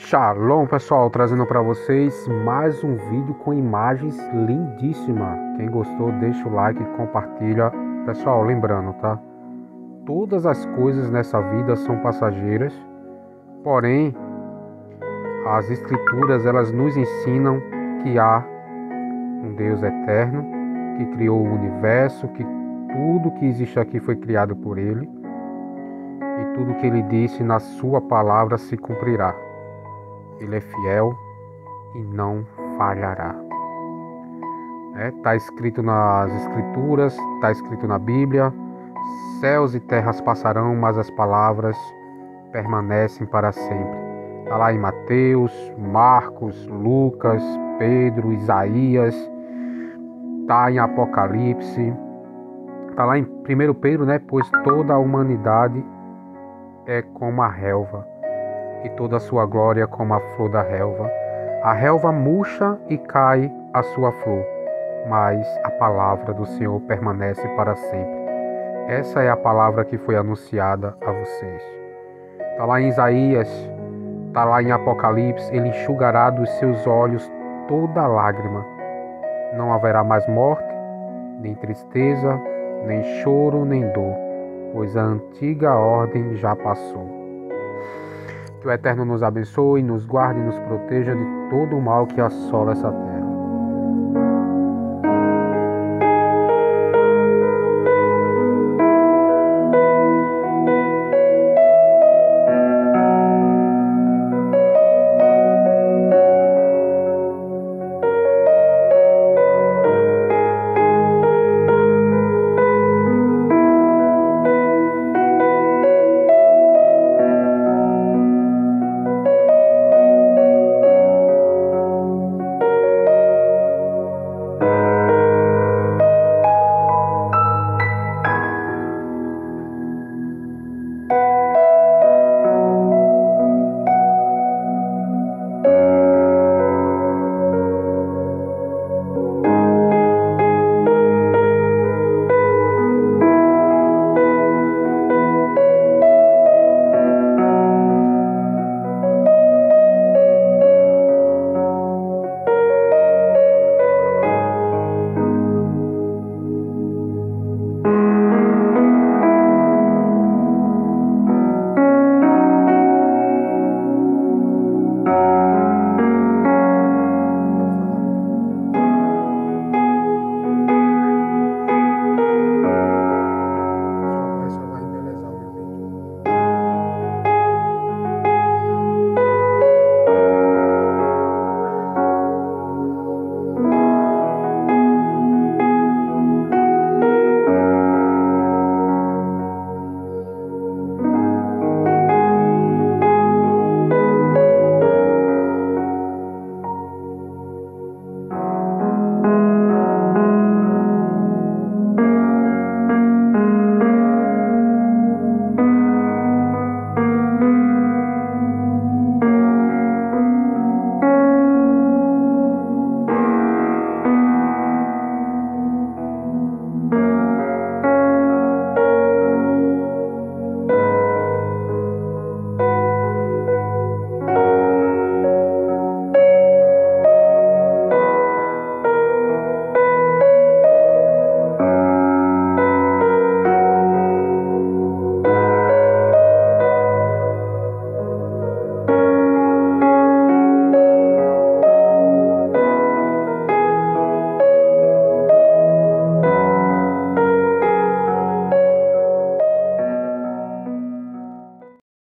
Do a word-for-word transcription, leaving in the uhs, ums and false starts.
Shalom, pessoal, trazendo para vocês mais um vídeo com imagens lindíssimas. Quem gostou, deixa o like e compartilha. Pessoal, lembrando, tá? Todas as coisas nessa vida são passageiras, porém as escrituras elas nos ensinam que há um Deus eterno que criou o universo, que tudo que existe aqui foi criado por Ele e tudo que Ele disse na sua palavra se cumprirá. Ele é fiel e não falhará. Está escrito nas Escrituras, está escrito na Bíblia: céus e terras passarão, mas as palavras permanecem para sempre. Está lá em Mateus, Marcos, Lucas, Pedro, Isaías, está em Apocalipse, está lá em primeiro Pedro, né? Pois toda a humanidade é como a relva, e toda a sua glória como a flor da relva. A relva murcha e cai a sua flor, mas a palavra do Senhor permanece para sempre. Essa é a palavra que foi anunciada a vocês. Está lá em Isaías, está lá em Apocalipse: Ele enxugará dos seus olhos toda lágrima. Não haverá mais morte, nem tristeza, nem choro, nem dor, pois a antiga ordem já passou. Que o Eterno nos abençoe, nos guarde e nos proteja de todo o mal que assola essa terra.